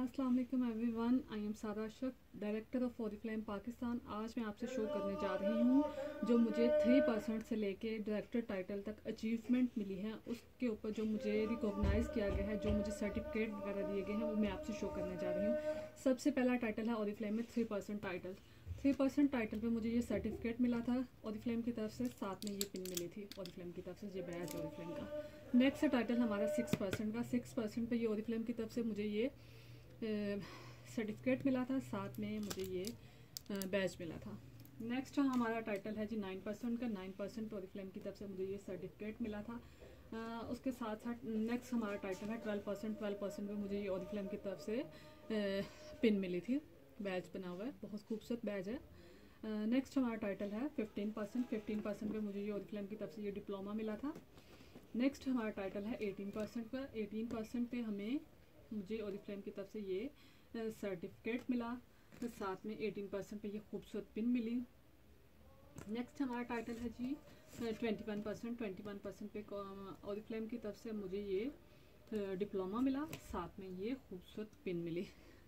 अस्सलाम वालेकुम everyone, I am Sara Ashraf, director of Oriflame Pakistan. आज मैं आपसे शो करने जा रही हूँ जो मुझे 3% से लेके डायरेक्टर टाइटल तक अचीवमेंट मिली है, उसके ऊपर जो मुझे रिकॉग्नाइज़ किया गया है, जो मुझे सर्टिफिकेट वगैरह दिए गए हैं, वो मैं आपसे शो करने जा रही हूँ। सबसे पहला टाइटल है ओरिफ्लेम में 3% टाइटल। 3% टाइटल पे मुझे ये सर्टिफिकेट मिला था ओरिफ्लेम की तरफ से, साथ में ये पिन मिली थी ओरिफ्लेम की तरफ से, ये बैच ओरिफ्लेम का। नेक्स्ट टाइटल हमारा 6% का। 6% पे ये ओरिफ्लेम की तरफ से मुझे ये सर्टिफिकेट मिला था, साथ में मुझे ये बैच मिला था। नेक्स्ट हमारा टाइटल है जी 9% का। 9% ओरिफ्लेम की तरफ से मुझे ये सर्टिफिकेट मिला था। उसके साथ साथ नेक्स्ट हमारा टाइटल है 12%। 12% पे मुझे ये ओरिफ्लेम की तरफ से पिन मिली थी, बैच बना हुआ है, बहुत खूबसूरत बैच है। नेक्स्ट हमारा टाइटल है 15%। 15% पे मुझे ये ओरिफ्लेम की तरफ से ये डिप्लोमा मिला था। नेक्स्ट हमारा टाइटल है 18% का। 18% पे मुझे ओरिफ्लेम की तरफ से ये सर्टिफिकेट मिला, तो साथ में 18% पे ये खूबसूरत पिन मिली। नेक्स्ट हमारा टाइटल है जी 21%। 21% पे ओरिफ्लेम की तरफ से मुझे ये डिप्लोमा मिला, साथ में ये खूबसूरत पिन मिली।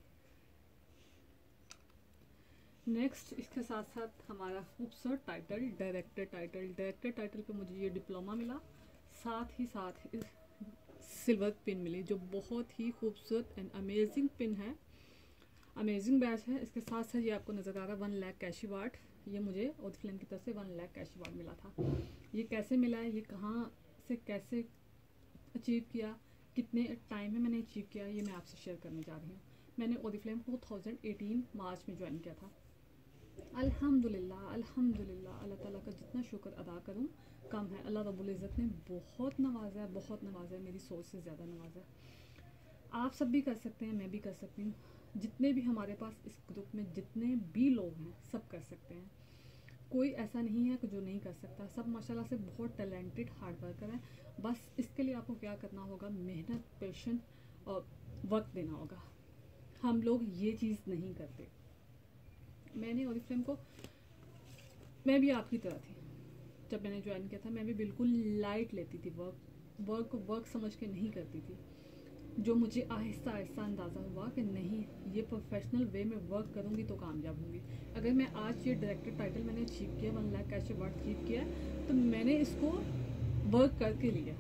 नेक्स्ट इसके साथ साथ हमारा खूबसूरत title director title. Director title पे मुझे ये डिप्लोमा मिला, साथ ही साथ सिल्वर पिन मिली, जो बहुत ही खूबसूरत एंड अमेजिंग पिन है, अमेजिंग बैच है। इसके साथ साथ ये आपको नज़र आ रहा है 1 लाख कैश अवार्ड, ये मुझे ओरिफ्लेम की तरफ से 1 लाख कैश अवार्ड मिला था। ये कैसे मिला है, ये कहाँ से कैसे अचीव किया, कितने टाइम में मैंने अचीव किया, ये मैं आपसे शेयर करने जा रही हूँ। मैंने ओरिफ्लेम 2018 मार्च में ज्वाइन किया था। अल्हम्दुलिल्लाह अल्हम्दुलिल्लाह, अल्लाह ताला का जितना शुक्र अदा करूँ कम है। अल्लाह रब्बुल इज़्ज़त ने बहुत नवाजा है, बहुत नवाजा है, मेरी सोच से ज़्यादा नवाजा है। आप सब भी कर सकते हैं, मैं भी कर सकती हूँ, जितने भी हमारे पास इस ग्रुप में जितने भी लोग हैं सब कर सकते हैं। कोई ऐसा नहीं है कि जो नहीं कर सकता, सब माशाल्लाह से बहुत टैलेंटेड हार्ड वर्कर है। बस इसके लिए आपको क्या करना होगा, मेहनत, पेशेंस और वक्त देना होगा। हम लोग ये चीज़ नहीं करते। मैंने ओरिफ्लेम को, मैं भी आपकी तरह थी, जब मैंने ज्वाइन किया था मैं भी बिल्कुल लाइट लेती थी, वर्क को वर्क समझ के नहीं करती थी। जो मुझे आहिस्ता आहिस्ता अंदाज़ा हुआ कि नहीं, ये प्रोफेशनल वे में वर्क करूँगी तो कामयाब होंगी। अगर मैं आज ये डायरेक्टर टाइटल मैंने अचीव किया, 1 लाख कैश अवार्ड अचीव किया, तो मैंने इसको वर्क करके लिया।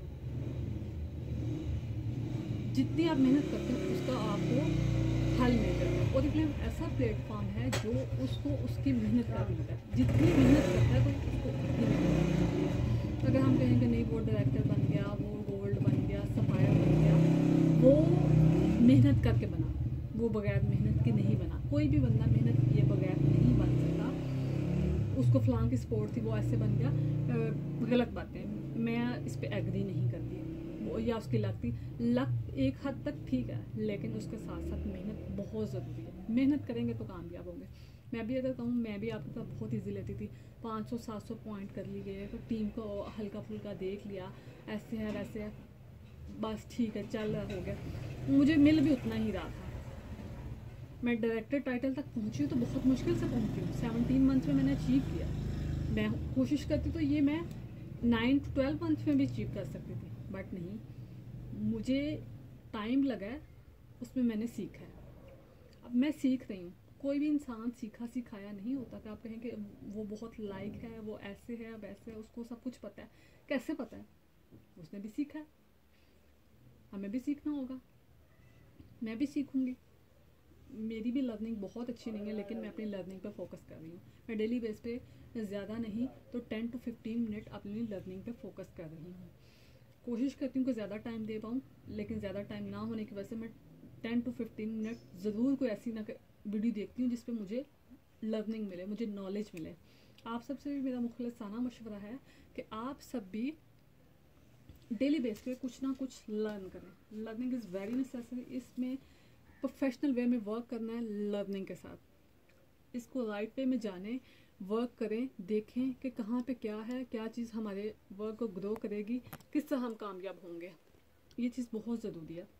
जितनी आप मेहनत करते हो उसका आपको फल मिल जाता है। ओरिफ्लेम ऐसा प्लेटफॉर्म है जो उसको उसकी मेहनत का मिलता है, जितनी मेहनत करता है तो उसको उतनी मेहनत मिलती है। अगर हम कहें कि नहीं वो डायरेक्टर बन गया, वो गोल्ड बन गया, सफायर बन गया, वो मेहनत करके बना, वो बगैर मेहनत के नहीं बना। कोई भी बंदा मेहनत किए बगैर नहीं बन सकता। उसको फलां की स्पोर्ट थी वो ऐसे बन गया, गलत बातें, मैं इस पर एग्री नहीं करती। वो या उसकी लक एक हद तक ठीक है, लेकिन उसके साथ साथ मेहनत बहुत ज़रूरी है। मेहनत करेंगे तो कामयाब होंगे। मैं भी अगर कहूँ, मैं भी आपके साथ बहुत ईजी लेती थी, 500-700 पॉइंट कर लिए, तो टीम को हल्का फुल्का देख लिया, ऐसे है वैसे है, बस ठीक है चल हो गया, मुझे मिल भी उतना ही रहा था। मैं डायरेक्टर टाइटल तक पहुंची हूँ तो बहुत मुश्किल से पहुंची हूँ। 17 मंथ में मैंने अचीव किया। मैं कोशिश करती तो ये मैं 9 to 12 मंथ में भी अचीव कर सकती थी, बट नहीं, मुझे टाइम लगा है, उसमें मैंने सीखा है। अब मैं सीख रही हूँ। कोई भी इंसान सीखा सिखाया नहीं होता कि आप कहें कि वो बहुत लाइक है, वो ऐसे है वैसे है, उसको सब कुछ पता है। कैसे पता है? उसने भी सीखा है, हमें भी सीखना होगा, मैं भी सीखूंगी। मेरी भी लर्निंग बहुत अच्छी नहीं है, लेकिन मैं अपनी लर्निंग पे फोकस कर रही हूँ। मैं डेली बेस पे ज़्यादा नहीं तो 10 to 15 मिनट अपनी लर्निंग पे फोकस कर रही हूँ। कोशिश करती हूँ कि ज़्यादा टाइम दे पाऊँ, लेकिन ज़्यादा टाइम ना होने की वजह से मैं 10 to 15 मिनट ज़रूर कोई ऐसी ना वीडियो देखती हूँ जिसपे मुझे लर्निंग मिले, मुझे नॉलेज मिले। आप सबसे भी मेरा मुखलिसाना मशवरा है कि आप सब भी डेली बेस पे कुछ ना कुछ लर्न करें। Learning is very necessary. इसमें प्रोफेशनल वे में वर्क करना है लर्निंग के साथ, इसको राइट वे में जाने, वर्क करें, देखें कि कहाँ पे क्या है, क्या चीज़ हमारे वर्क को ग्रो करेगी, किस तरह हम कामयाब होंगे। ये चीज़ बहुत ज़रूरी है।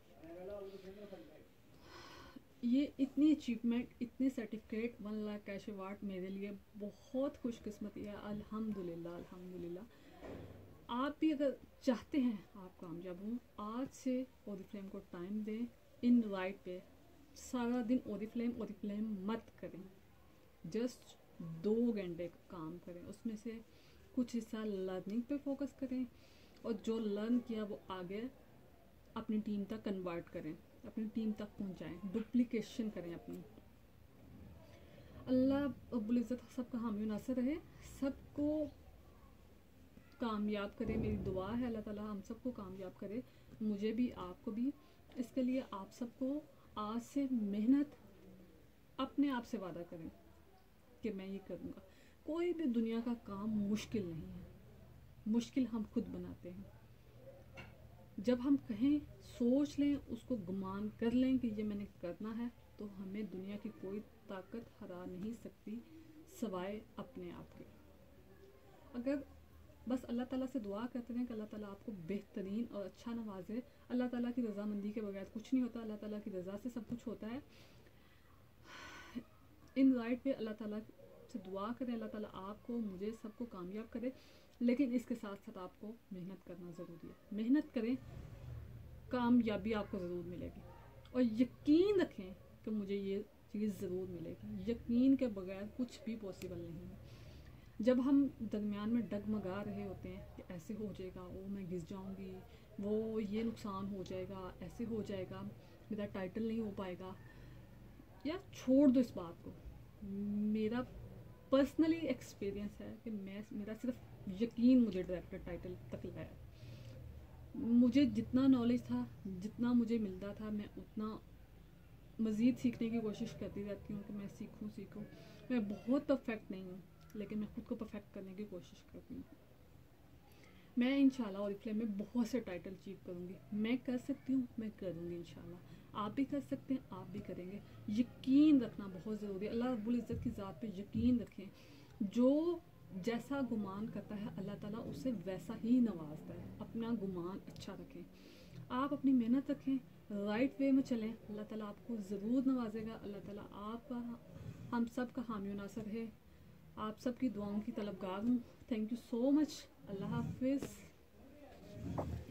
ये इतनी अचीवमेंट, इतने सर्टिफिकेट, 1 लाख कैश अवार्ड मेरे लिए बहुत खुशकिस्मती है। अल्हम्दुलिल्लाह अल्हम्दुलिल्लाह। आप भी अगर चाहते हैं आप कामयाब हों, आज से ओरिफ्लेम को टाइम दें, इन राइट पे सारा दिन ओरिफ्लेम मत करें, जस्ट 2 घंटे का काम करें, उसमें से कुछ हिस्सा लर्निंग पे फोकस करें और जो लर्न किया वो आगे अपनी टीम तक कन्वर्ट करें, अपनी टीम तक पहुंचाएं, डुप्लीकेशन करें अपनी। अल्लाह रब्बुल इज़्ज़त सबका हामी नासर रहे, सबको कामयाब करे। मेरी दुआ है अल्लाह ताला हम सबको कामयाब करे, मुझे भी आपको भी। इसके लिए आप सबको आज से मेहनत, अपने आप से वादा करें कि मैं ये करूँगा। कोई भी दुनिया का काम मुश्किल नहीं है, मुश्किल हम खुद बनाते हैं। जब हम कहें, सोच लें, उसको गुमान कर लें कि ये मैंने करना है, तो हमें दुनिया की कोई ताकत हरा नहीं सकती सवाए अपने आप के। अगर बस अल्लाह ताला से दुआ करते रहें कि अल्लाह ताला आपको बेहतरीन और अच्छा नवाजे। अल्लाह ताला की रज़ामंदी के बगैर कुछ नहीं होता, अल्लाह ताला की रज़ा से सब कुछ होता है। इन राइट पे अल्लाह ताला से दुआ करें, अल्लाह ताला आपको, मुझे, सबको कामयाब करे। लेकिन इसके साथ साथ आपको मेहनत करना ज़रूरी है। मेहनत करें, कामयाबी आपको ज़रूर मिलेगी। और यकीन रखें कि मुझे ये चीज़ ज़रूर मिलेगी। यकीन के बगैर कुछ भी पॉसिबल नहीं है। जब हम दरमियान में डगमगा रहे होते हैं कि ऐसे हो जाएगा, वो मैं घिस जाऊंगी, वो ये नुकसान हो जाएगा, ऐसे हो जाएगा, मेरा टाइटल नहीं हो पाएगा, या छोड़ दो इस बात को। मेरा पर्सनली एक्सपीरियंस है कि मेरा सिर्फ यकीन मुझे डायरेक्टर टाइटल तक लाया। मुझे जितना नॉलेज था, जितना मुझे मिलता था, मैं उतना मज़ीद सीखने की कोशिश करती रहती हूँ कि मैं सीखूँ। मैं बहुत परफेक्ट नहीं हूँ, लेकिन मैं खुद को परफेक्ट करने की कोशिश करती हूँ। मैं इंशाल्लाह ओरिफ्लेम में बहुत से टाइटल अचीव करूँगी। मैं कर सकती हूँ, मैं करूँगी इंशाल्लाह। आप भी कर सकते हैं, आप भी करेंगे। यकीन रखना बहुत ज़रूरी है। अल्लाह रब्बुल इज़्ज़त की ज़ात पे यकीन रखें। जो जैसा गुमान करता है अल्लाह ताला उसे वैसा ही नवाजता है। अपना गुमान अच्छा रखें, आप अपनी मेहनत रखें, राइट वे में चलें, अल्लाह ताला आपको ज़रूर नवाजेगा। अल्लाह ताला आपका, हम सब का हामी नासर है। आप सब की दुआओं की तलबगार हूँ। Thank you so much. अल्लाह हाफिज़।